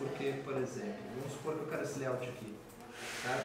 porque, por exemplo, vamos supor que eu quero esse layout aqui. Tá?